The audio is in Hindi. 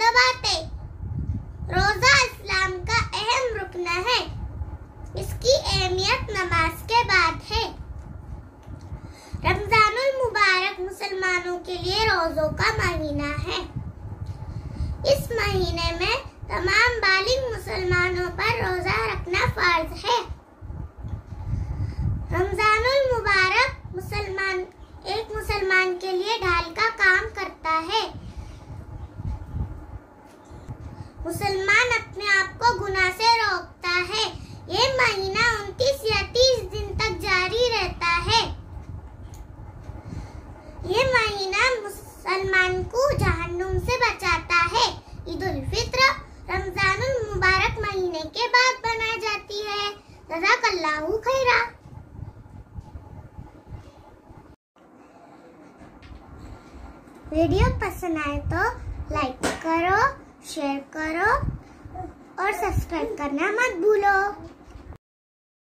बातें। रोजा इस्लाम का अहम रुकन है। इसकी अहमियत नमाज के बाद है। रमजानुल मुबारक मुसलमानों के लिए रोजों का महीना है। इस महीने में तमाम बालिग मुसलमानों पर रोजा रखना फर्ज है। रमजानुल मुबारक एक मुसलमान के लिए ढाल का काम करता है। मुसलमान अपने आप को गुनाह से रोकता है। ये महीना 29 या 30 दिन तक जारी रहता है। ये महीना मुसलमान को जहन्नुम से बचाता है। ईद उल फित्र रमजानुल मुबारक महीने के बाद बनाई जाती है। जज़ाकल्लाहु खैरा। वीडियो पसंद आए तो लाइक करो, शेयर करो और सब्सक्राइब करना मत भूलो।